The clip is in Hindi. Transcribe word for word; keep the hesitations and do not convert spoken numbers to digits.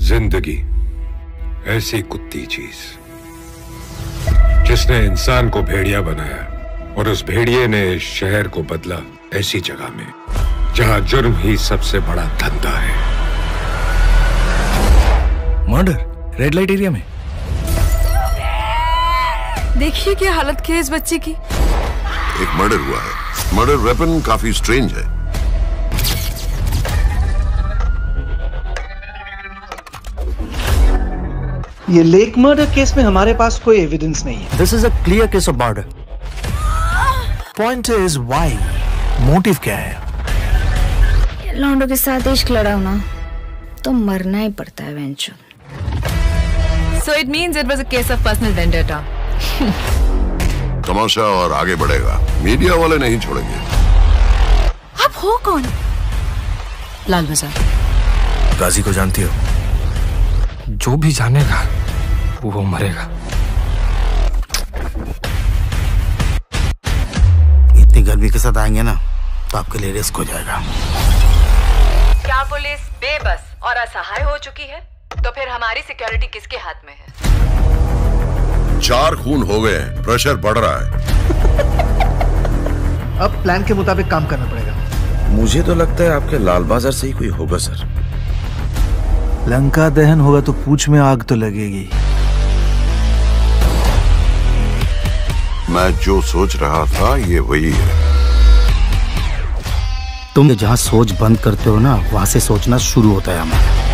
जिंदगी ऐसी कुत्ती चीज जिसने इंसान को भेड़िया बनाया और उस भेड़िए ने इस शहर को बदला ऐसी जगह में जहां जुर्म ही सबसे बड़ा धंधा है। मर्डर रेड लाइट एरिया में। देखिए क्या हालत की है इस बच्ची की। एक मर्डर हुआ है। मर्डर वेपन काफी स्ट्रेंज है। ये लेक मर्डर केस में हमारे पास कोई एविडेंस नहीं है। This is a clear case of murder. Point is why, motive क्या है? लौंडों के साथ इश्क लड़ा ना तो मरना ही पड़ता है वेंचुर। So it means it was a case of personal vendetta. तमाशा और आगे बढ़ेगा। मीडिया वाले नहीं छोड़ेंगे। आप हो कौन? लाल बाजार। गाजी को जानती हो? जो भी जानेगा वो मरेगा। इतनी गर्मी के साथ आएंगे ना तो आपके लिए रिस्क हो जाएगा। क्या पुलिस बेबस और असहाय हो चुकी है? तो फिर हमारी सिक्योरिटी किसके हाथ में है? चार खून हो गए हैं, प्रेशर बढ़ रहा है। अब प्लान के मुताबिक काम करना पड़ेगा। मुझे तो लगता है आपके लाल बाजार से ही कोई होगा सर। लंका दहन होगा तो पूंछ में आग तो लगेगी। मैं जो सोच रहा था ये वही है। तुम जहाँ सोच बंद करते हो ना वहां से सोचना शुरू होता है हमारा।